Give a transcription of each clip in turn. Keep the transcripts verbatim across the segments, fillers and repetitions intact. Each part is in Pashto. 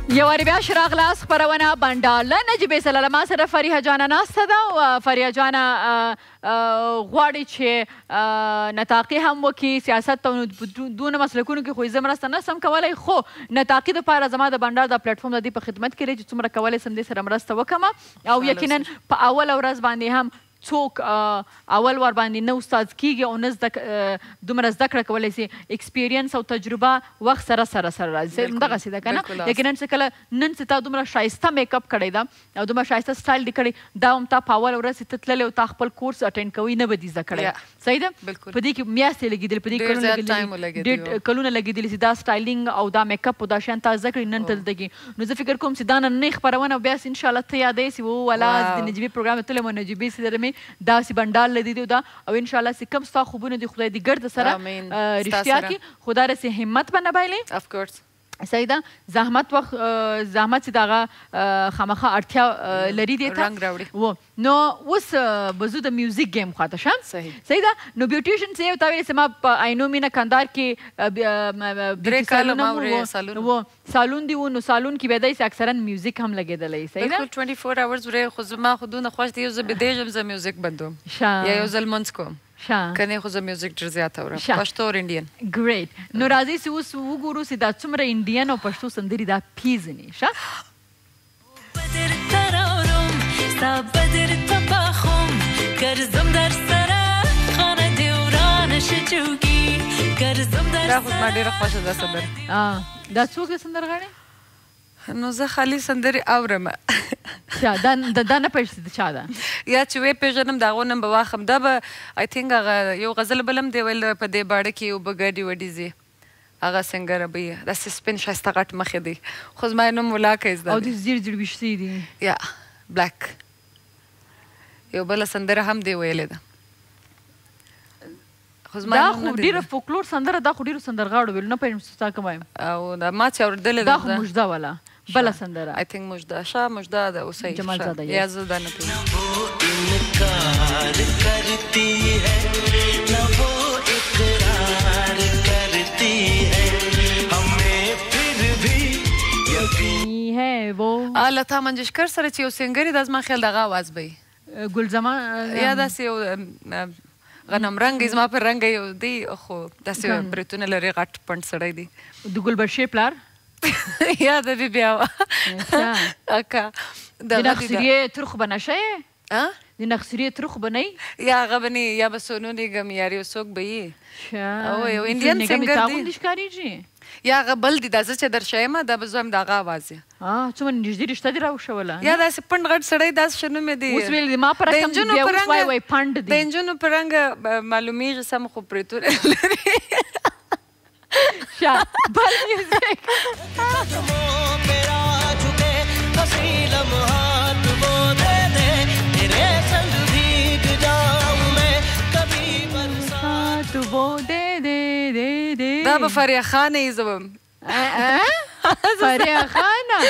یو وارې بیا شراغلاس خپرونه بنډاله نجیبې سره له ما سره فریحه جانه ناسته ده او فریحه جانه غواړي چې نطاقي هم وکړي سیاست ته دونه مسلکونو کې خو زه مرسته نسم کولی خو نطاقي دپاره زما د بنډار دا پلیټفارم د دې په خدمت کې دی چې څومره کولی سم دې سره مرسته وکړم او یقینا په اوله ورځ باندې هم څوک اول ور باندې نه استاد کیږي او نه دومره زده کړه کولی سي ایکسپیرینس او تجربه وخت سره سره سره راځي همدغسې ده که نه یقینا چې کله نن چې تا دومره ښایسته میک اپ کړی ده او دومره ښایسته سټایل دې کړی دا هم تا په اوله ورځ ته تللی او تا خپل کورس اټینډ کوي نه به دې زده کړی صحیح ده په دې کې میاشتې لګېدلې په دې ډېر کلونه لګېدلي چې دا سټایلینګ او دا میک اپ او دا شیان تا زده کړي نن ته زده کړي نو زه فکر کوم چې دا نننۍ خپرونه بیا انشاءالله ته یادوې سي و ولا د نجیبې پروګرام ته تللی وم نجیبې سي درمې داسې بنډال لدی دی دا او انشاءالله چې کوم ستا خوبونه دي خدای دې ګرد سره رښتیا کړي خو داسې همت به نه بایلې صحیح ده زحمت وخت زحمت چې د هغه خامخا اړتیا لري دې ته و نو اوس به زو د میوزیک گیم خواته شم صحیح ده نو بیوټیشن چې یو تا ویلې چې ما په عینو مینه کندهار کې درې کاله ما ورې سالون و سالون دی و نو سالون کې به دی چې اکثرا میوزیک هم لګېدلی صحیح ده بالکل ټوینټي فور اورز ورې خو زما خو دونه خوښ دی یو زه بېدېږم زه میوزیک بندوم یا یو ځل لمونځ کوم کنې خو زه میوزیک ډېر زیات اورم پښتو اور انډین ګریټ نو راځئ چې اوس وګورو چې دا څومره انډین او پښتو سندرې دا پیژنې ښه بدر ترارم ستا بدر تباخم گرزم در سره خانه دیورانش جوگی گرزم در دا خو زما ډېره خوښه ده سندره دا څوک دی سندرغاړی نو زه خالي سندرې اورم دا نه پېژنې د چا ده یا چې ویې پېژنم د هغو نوم به واخلم دا به آی تھنک هغه یو غزل بل هم دی ویل په دې باړه کې اوبه ګډې وډې ځي هغه سنګره به یې داسې سپین ښایسته غټ مخې دی خو زما یې نوم ولاکه زده او د زیړ زیړ ویښتې دي یا بلیک یو بله سندره هم دی ویلې ده دا خو ډېره فولکلور سندره دا خو ډېرو سندرغاړو ویل نه پوهېږم چې ستا کوم وایم او دا ما چې اورېدلې دا خو مژده وله بله سندره آی تھنک مژده شا مژده ده اوسۍ جمالزاده یا زه دا نه پوهېږم لتا منگیشکر سره چې یو سینګر دا زما خیال دغه اواز به وي ګلزمان یا داسې یو غنم رنګ زما په رنګ یو دی خو داسې بریتونه لري غټ پنډ سړی دی د ګلبشرې پلار یا د بي بیا وه اکا د نقصریې ترخ به نشه یې د نقصریې ترخ به نه یا هغه به نه یا به سونو نیګم یا یو څوک به یې او یو انډین سینګر دی ښکارېږي یا هغه بل دی دا زه چې در شیم دا به زه هم د هغه اواز یم څومره نږدې رشته دې راوښوله یا داسې پنډ غټ سړی داسې ښه نوم یې دی اوس ویل ما په رقم بیا اوس وایي وایي پنډ دی د نجونو په رنګ معلومیږي سم خو پرېتونه لري شا بل میوزیک دا به فریح خانه یې زه بم فریح خانه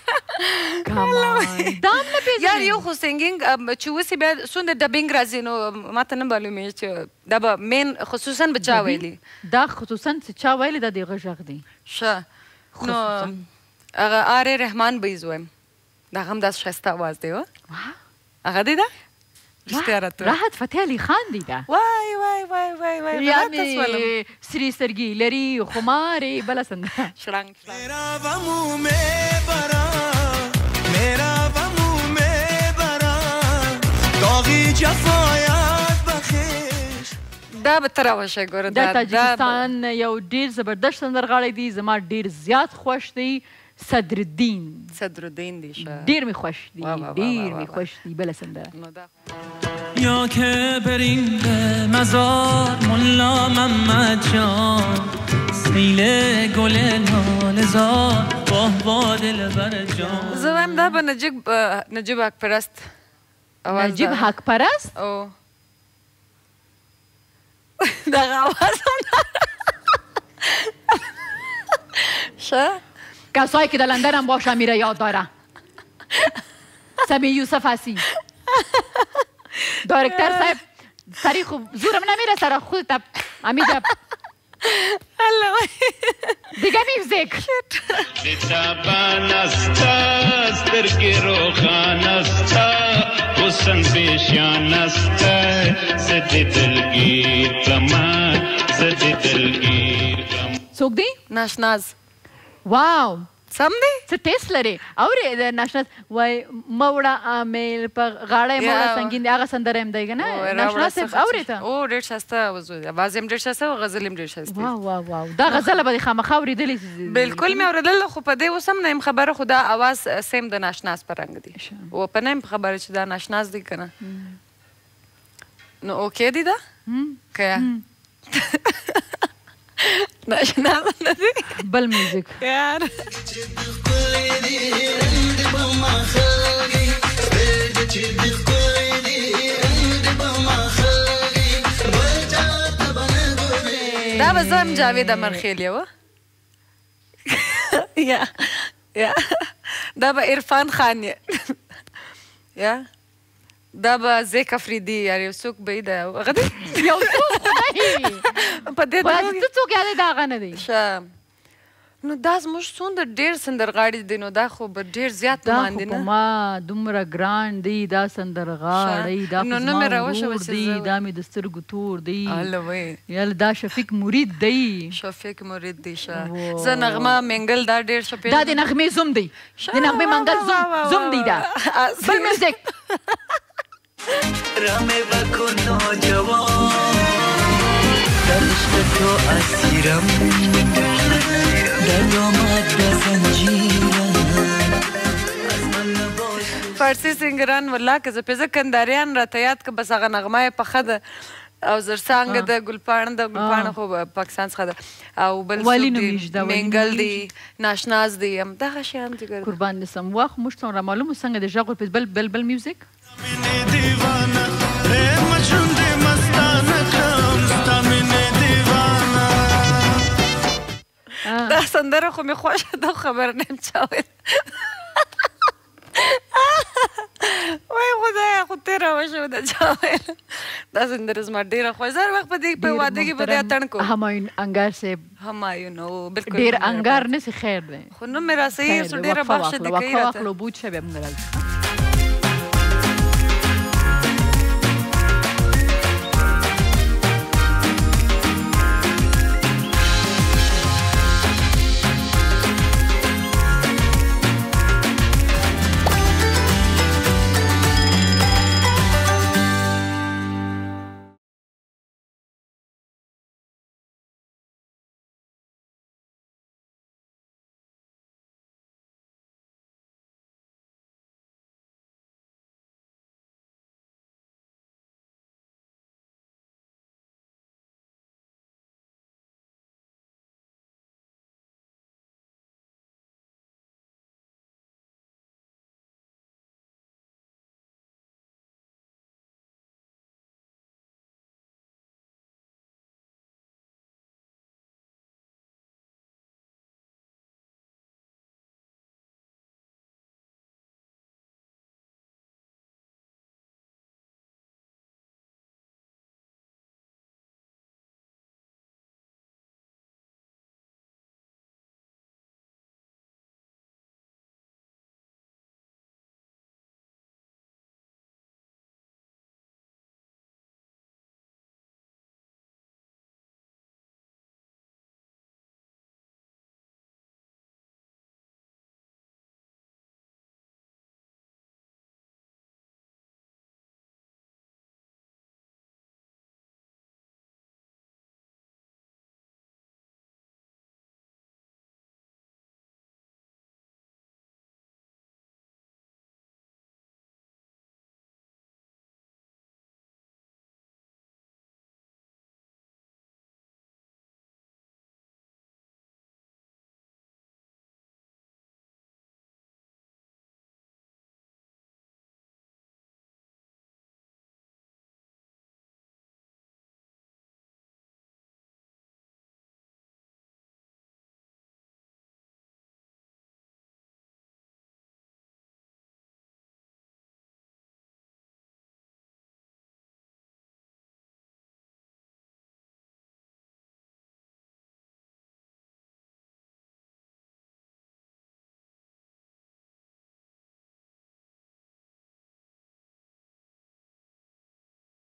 دا هم نه پېژنې یار یو خو سینګینګ چې اوس یې بیا څومره ډبینګ راځي نو ما ته نه معلومېږي چې دا به مین خصوصا به چا ویلي دا خصوصا چې چا ویلي دا د هغه غږ دی ښه نو هغه آر رحمان به یې زه وایم د هغه هم داسې ښایسته اواز دی هغه دی ده راحت فتح علی خان دی دا وای وای وای وای وای یعنی سری سترګي لري خمارې بله سندره شړنګ میرا و منہ میں برا میرا و منہ میں برا داغی جفایات بخیش دا به ته راوښی ګوره دا تاجکستان یو ډېر زبردست سندرغاړی دی زما ډېر زیات خوښ دی صدرالدین صدرالدین دی شه ډېر مې خوښ دی ډېر مې خوښ دی بله سندره یا که بریم به مزار ملا محمد جان سیل گل نالزار باه با دلبر جان زه وایم دا به نجیب نجیب حق پرست نجیب حق پرست او دغه آواز هم شه کسایی که در لندن هم باشم میره یاد داره سمی یوسف هستی دایرکتر صاحب سری خوب زورم نمیره سر خودت امیده دیگه میوزیک کتابان است سترگی روخان است حسن بیشان است زدی دلگیر کمان زدی دلگیر کمان څوک دی ناشناز واو سم دی څه ټیسټ لري اورې د ناشناز وای موړه امیل په غاړه موړه سنگین دی هغه سندره هم دی که نه ناشناز صاحب اورې ته او ډېر ښایسته اواز یې هم ډېر ښایسته او غزل یې هم ډېر ښایسته واو واو واو دا غزله به دې خامخا اورېدلې بالکل مې اورېدل خو په دې اوس هم نه یم خبره خو دا اواز سیم د ناشناز په رنګ دی و په نه یم خبره چې دا ناشناز دی که نه نو اوکې دی دا که ناشناز نه دی بل میوزیک یار دا به زه هم جاوید امرخیل یو یا یا دا به عرفان خان یې یا دا به زیک افریدي یار یو څوک به یې دی هغه دی یو څوک خدای په دې ته څوک یاد دی دا هغه نه دی ښه نو دا زموږ څومره ډېر سندرغاړي دي نو دا خو به ډېر زیات نومان دي دا خو نه ما دومره ګران دی دا سندرغاړی دا خو زما ورور دی دا مې د سترګو تور دی یاله دا شفیق مرید دی شفیق مرید دی ښه زه نغمه منګل دا ډېر ښه دا د نغمې زوم دی د نغمې منګل زوم دی دا بل میوزیک رامه بکو نوجوان در عشق تو اسیرم در دامت در زنجیرم فارسی سنگران والله که زه پېزه کنداریان راته یاد که بس هغه نغمه یې پخه ده او زرڅانګه ده ګلپاڼه ده ګلپاڼه خو پاکستان څخه ده او بل څوک دی منګل دی ناشناز دی همدغه شیان دي قربان دې سم واخ موږ څومره معلوم څنګه د ژغور پېز بل بل بل میوزیک دا سندره خو مې خوښه ده خبر نه یم چا ویل وای خدایا خو تېره وشوه د چا ویل دا سندره زما ډېره خوښه زه هر وخت په دې په واده کې به دې اتڼ کوم همایون انګار صاحب همایون او بالکل ډېر انګار نه سي خیر دی خو نو مې راسه یې ډېره بخښه دې کوي وقفه واخلو بود شه بیا موږ راځو